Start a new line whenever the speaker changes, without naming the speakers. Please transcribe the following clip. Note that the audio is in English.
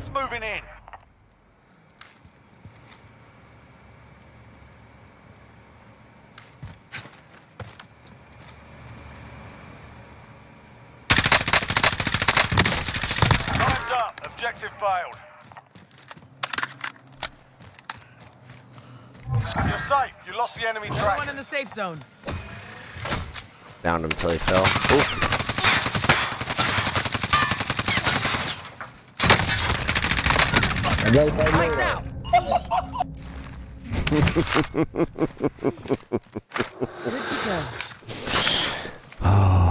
Gas moving in. Time's up. Objective failed. You're safe. You lost the enemy track.
One in the safe zone.
Downed him till he fell. Ooh.
Lights out. Good to go.
Oh.